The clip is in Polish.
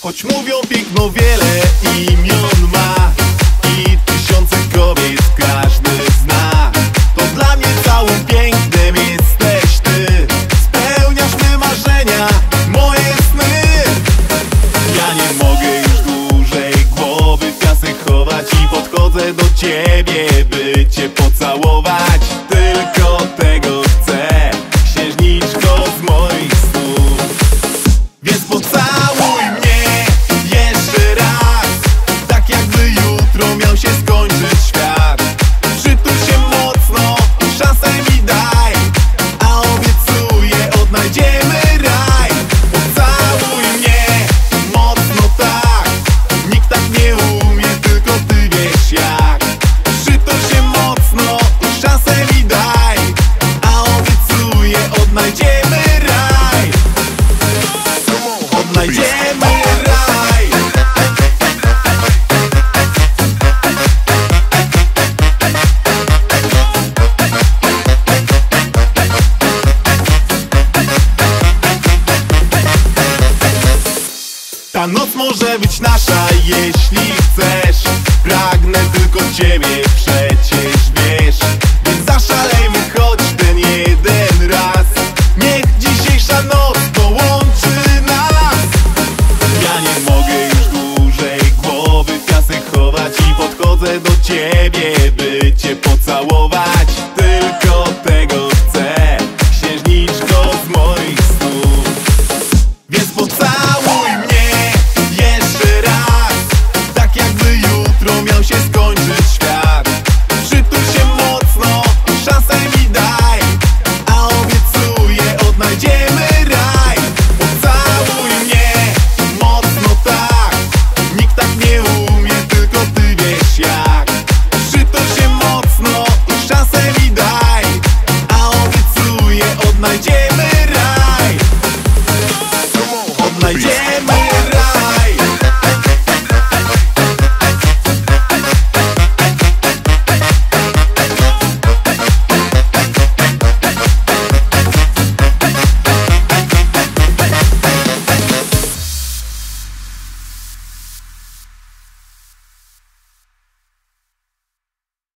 Choć mówią piękno wiele imion ma i tysiące kobiet każdy zna, to dla mnie całym pięknem jesteś ty. Spełniasz me marzenia, moje sny. Ja nie mogę już dłużej głowy w piasek chować i podchodzę do ciebie, by cię pocałować. Tylko tego chcę, księżniczko z moich snów. Więc pocałuj mnie jeszcze raz, tak jakby jutro miał się skończyć świat. Przytul się mocno, szansę mi daj, a obiecuję, odnajdziemy raj. Pocałuj mnie mocno tak, nikt tak nie umie, tylko ty wiesz jak. Przytul się mocno, szansę mi daj, a obiecuję, odnajdziemy raj. Odnajdziemy raj. Ta noc może być nasza, jeśli chcesz. Pragnę tylko ciebie, przecież wiesz. Więc zaszalejmy, chodź.